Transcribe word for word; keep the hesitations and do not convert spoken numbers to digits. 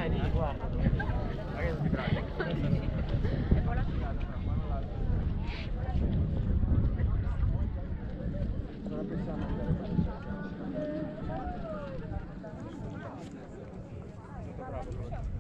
Dai, lì, guarda. Ragazzi, bravi. Cosa possiamo fare? Bravo.